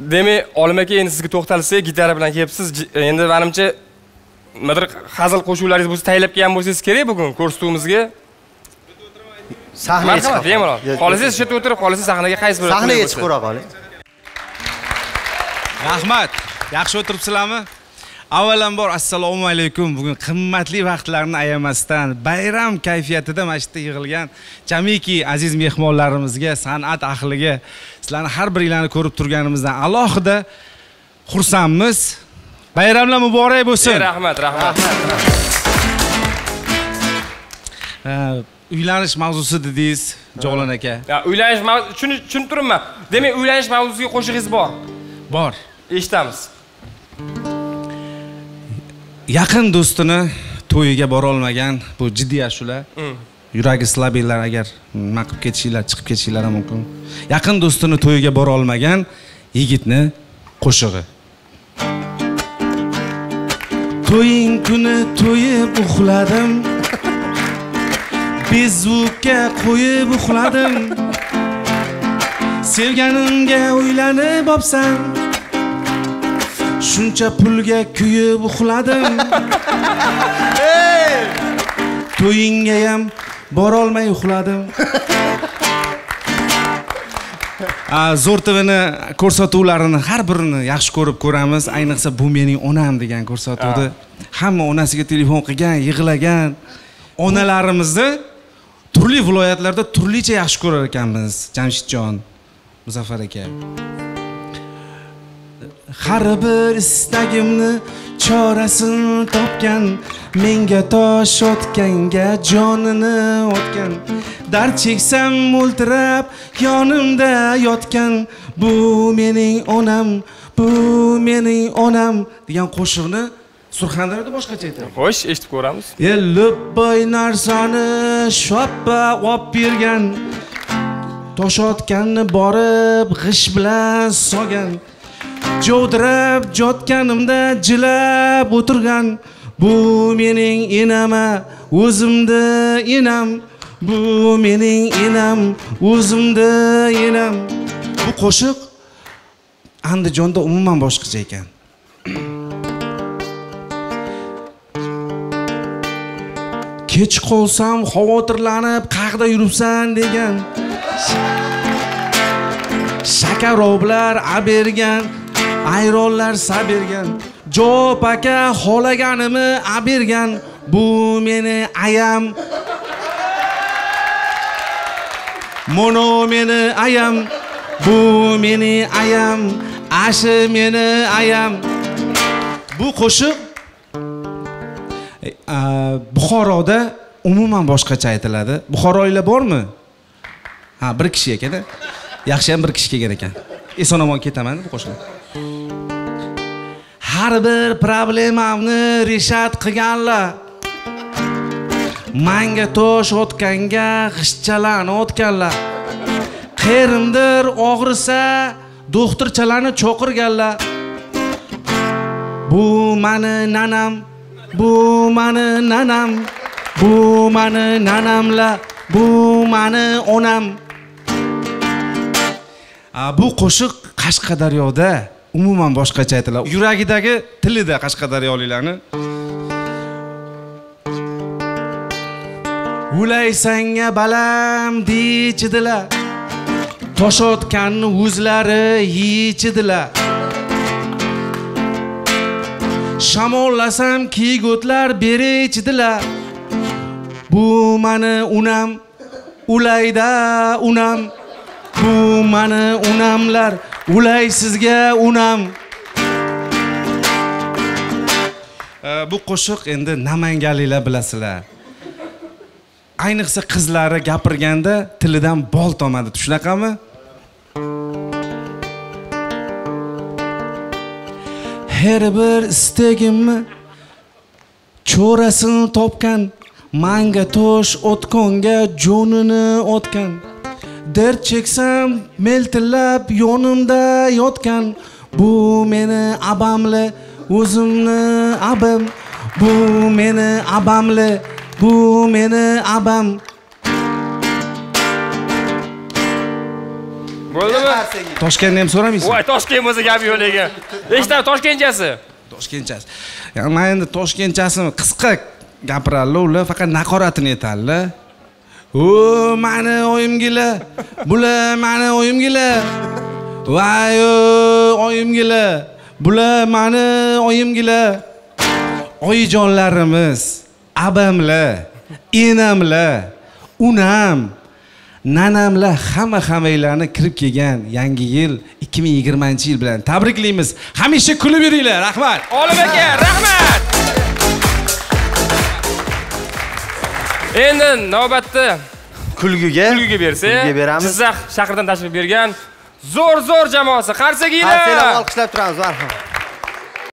Demak, Olim aka endi sizga to'xtalsak, gitara bilan kelibsiz. Endi menimcha nimadir hazil qo'shuvlaringiz bo'lsa taylab kelgan bo'lsangiz kerak bugun ko'rsatuvimizga. Sahnaga chiqib bemalol. Xohlasangiz shu yerda o'tirib, xohlasangiz sahnaga qaysi bir sahnaga chiqib ko'ra qoling. Rahmat. Yaxshi o'tiribsizlarmi? Avvalambor assalomu alaykum. Bugun qimmatli vaqtlarni ayamasdan bayram kayfiyatida mana shu yerda yig'ilgan jamiki aziz mehmonlarimizga, san'at ahliga sizlarni har biringlarni ko'rib turganimizdan alohida xursandmiz. Bayramlar muborak bo'lsin. Rahmat. Uylanish mavzusi dedingiz, Jog'lon aka. Uylanish mavzusi tushunib turibman. Demak, uylanish mavzusiga qo'shig'ingiz bor. Bor. Eshitamiz. Yaqin do'stini to'yiga bora olmagan bu jiddiy ashula. Yuragi slabiylar agar nima qilib ketishinglar, chiqib ketishinglar ham mumkin. Yaqin do'stini to'yiga bora olmagan yigitni qo'shig'i. To'ying kuni to'yib uxladim. Bezukka qo'yib uxladim. Sevganimga uylanib opsan. Shuncha pulga kuyib uxladim. To'yingga ham bora olmay uxladim. Zo'r TV'ni ko'rsatuvlarini har birini yaxshi ko'rib ko'ramiz. Ayniqsa bu mening onam degan ko'rsatuvda hamma onasiga telefon qilgan, yig'lagan onalarimizni turli viloyatlarda turlicha yaxshi ko'rar ekanmiz. Jamshidjon, Muzaffar aka. Har bir istagimni chorasini topgan, menga tosh otganga jonini otgan. Dard cheksam o'ltirab yonimda yotgan, bu mening onam, bu mening onam degan qo'shiqni Surxondaryoda boshqacha aytadi. Xo'sh, eshitib ko'ramiz. Lubboy narsani shoppa olib bergan, tosh otganni borib g'ish bilan so'gan. Jovdirab jotganimda jilab o'tirgan, bu mening enama, o'zimda enam, bu mening enam, o'zimda enam. Bu qo'shiq Andijonda umuman boshqacha ekan. Kech qolsam xavotirlanib qayerda yuribsan degan. Shakaroblar abergan, ayronlar sabergan, Javob aka xolaganimni abergan, bu meni ayam. Mono meni ayam, bu meni ayam, ashi meni ayam. Bu qo'shiq Buxoroda umuman boshqacha aytiladi. Buxoroliklar bormi? Ha, bir kishi ekan-da. Yaxshi ham bir kishi kelgan ekan. Eson-omon ketaman bu qo'shiq. Har bir problemamni reshat qilganlar. Menga tosh otganga g'ishchalarni otganlar. Qayrimdir og'risa doktorchalarni cho'qirganlar. Bu meni nanam, bu meni nanam, bu meni nanamlar, bu meni onam. Bu qo'shiq Qashqadaryoda umuman boshqacha aytiladi. Yuragidagi tilida Qashqadaryoliklarni. Ulaysanga balam deyichidilar. Tosh otganni o'zlari yeyichidilar. Shamollasam kiygotlar bereychidilar. Bu meni unam, ulayda unam. Bu meni unamlar, ulay sizga unam. Bu qo'shiq endi namanganliklar bilasizlar. Ayniqsa qizlari gapirganda tilidan bol tomadi. Shunaqami? Her bir istagimni chorasini topgan, menga tosh otganga jonini otgan. Dard cheksam meltillab yonimda yotgan, bu meni abamli, o'zimni abam, bu meni abamli, bu meni abam. Bo'ldimi? Toshkentni ham so'ramaysiz? Voy, Toshkent bo'lsa gapi yo'q lekin. Eshitdim, Toshkentchasi. Toshkentchasi. Men endi Toshkentchasini qisqa gapiradilar, ular faqat naqoratini aytadilar. O, meni oyimgilar. Bular meni oyimgilar. Voy, oyimgilar. Bular meni oyimgilar. Oyijonlarimiz, abamlar, enamlar, unam, nanamlar hamma-hammanglarni kirib kelgan yangi yil 2020-yil bilan tabriklaymiz. Hamisha kulib yuringlar. Rahmat. Olim aka, rahmat. Endi navbatda kulguga bersak, beramiz. Jizzax shahridan tashrif bergan zo'r jamoasi Qarsakiylar. Qarsakiylar olqishlab turamiz, marhamat.